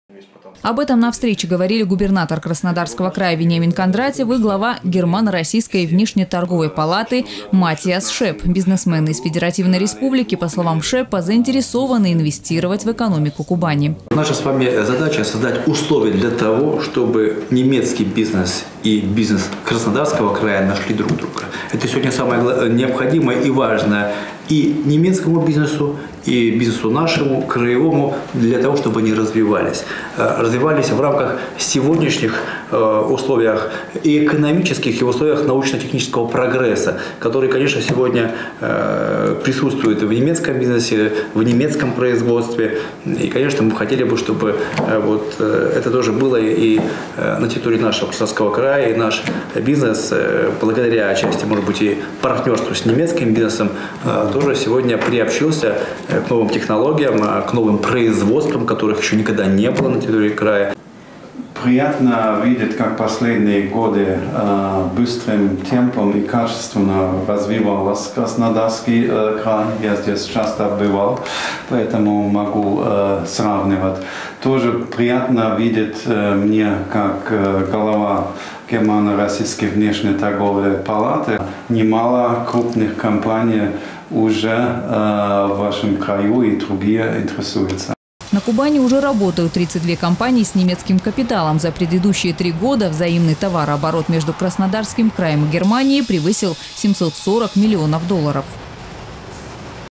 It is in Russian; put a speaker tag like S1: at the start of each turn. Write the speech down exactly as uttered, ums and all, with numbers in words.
S1: Об этом на встрече говорили губернатор Краснодарского края Вениамин Кондратьев и глава Германо-Российской внешнеторговой палаты Матиас Шеп. Бизнесмены из Федеративной Республики, по словам Шепа, заинтересованы инвестировать в экономику Кубани.
S2: Наша с вами задача создать условия для того, чтобы немецкий бизнес и бизнес Краснодарского края нашли друг друга. Это сегодня самое необходимое и важное и немецкому бизнесу, и бизнесу нашему, краевому, для того, чтобы они развивались. Развивались в рамках сегодняшних условиях и экономических, и в условиях научно-технического прогресса, который, конечно, сегодня присутствует в немецком бизнесе, в немецком производстве. И, конечно, мы хотели бы, чтобы вот это тоже было и на территории нашего Краснодарского края, и наш бизнес, благодаря отчасти, может быть, и партнерству с немецким бизнесом, тоже сегодня приобщился к новым технологиям, к новым производствам, которых еще никогда не было на территории края.
S3: Приятно видеть, как последние годы э, быстрым темпом и качественно развивался Краснодарский э, край. Я здесь часто бывал, поэтому могу э, сравнивать. Тоже приятно видеть э, мне, как э, глава Германо-Российской внешнеторговой палаты, немало крупных компаний уже э, в вашем краю и другие интересуются.
S1: На Кубани уже работают тридцать две компании с немецким капиталом. За предыдущие три года взаимный товарооборот между Краснодарским краем и Германией превысил семьсот сорок миллионов долларов.